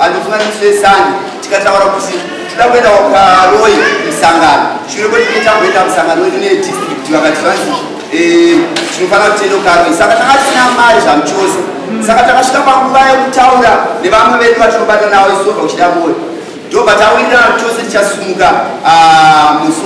anofunganisesani tikataura kuti tida kuenda kukaroi musangano shure kwekuti tamboenda musangano wedu nedistrict vakati vanzi tinofanira kuti tiende kukaroi saka tanga tisina mari zvamuchose saka takasvika panguva yekutaura nevamwe vedu vatinobata navo isobva kuchida moyo ndobva tawirira chose tichasumuka musi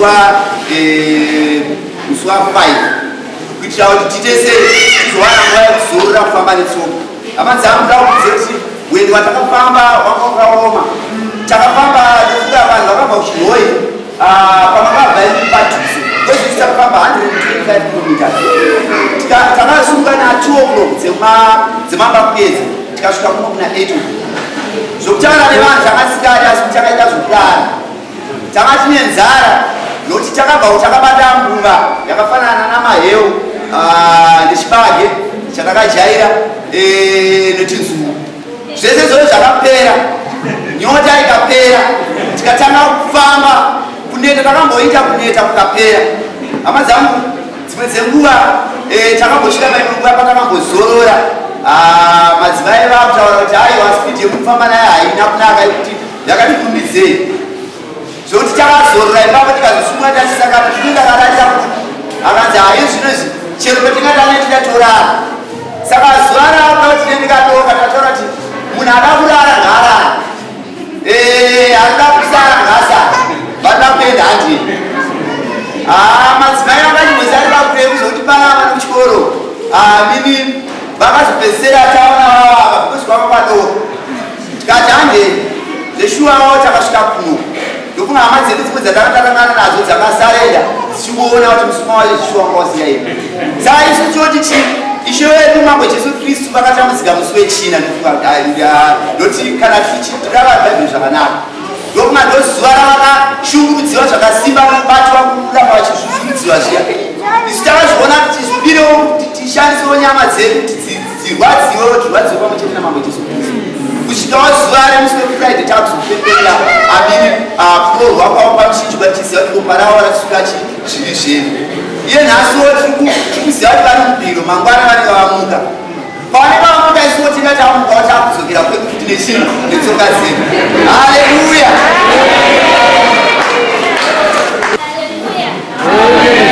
wa 5 kuitira kuti titese tizowana nguva yekuzorora kufamba netsoka amanzangu ndakubvise kuti wendo watakafamba wanga ukaoma takafamba nekuda vanhu vakabva kuchiroi pamakabva padhuze kwezvisi takafamba 125 km takasumuka na2 o'clock dzemambakupedza tikasvika muno kuna 8 o'clock zvokutaura nevanhu takasikari asi takaita zvokurara tanga tine nzara nokuti takabva kuti takabata mbuva yakafanana namaheu nechibage chatakajaira nechinzuu zvese zvose zvakapera nyota ikapera tikatanga kufamba kuneta takamboita kuneta kukapera hama dzangu dzimwe dzenguva takambosvika paimwe nguva patakambozorora madzimai vakutaura kuti aiwa spidi yekufamba nayo haina kunaka yekuti yakatikumbidzei zvokuti takazorora ipapo tikazosungwa tatisakana tinendakararira kuti akanzi hayi zvinozvi chero patingatane tidatorara saka zuva rapa tinendikatoka tataura kuti munhu ada kurara ngaarara arida kusara ngaasara vanoda kuenda 100 madzimai vakanyimwezi ari vakureu zvokuti pana vana kuchikoro mimi vakazopedzisira taona vakakuswava padoko tikati hande zveshuwawo takasvika kuno ndokunga hama dzedu dzimwe dzatakatarangana nadzo dzakasarenda dzichikuona kuti musuma wacho zvishuwa ngauziya ino saka isu toti chii ishe wedu mambo jesu kristu vakatambudzika musi wechina noti kana tichitava bhaibheri zvakanaka ndokunga ndozuva ravakashungurudziwa zvakasimba kubatwa kuramba vachizvuzvurudziwa zviya isu takazviona kuti zvibirewo kuti tishandisewo nyama dzedu kuti dzirwadziwewo tirwadziwe pamwe chete namambo jesu kristu kusvikawo zuva remusi wefriday takuzopemberera amini kuroorwa kwavo pamuchinjwa tichiziva kuti ropa ravo rasuka zvivi zvedu iye nhasiwo tikuziva kuti vane mubhiro mangwana vanenge vamuka pavanenge vamuka isiwo tinga tamukawo takudzokera kwedu kuti nechinhu netsoka dzedu haleluya.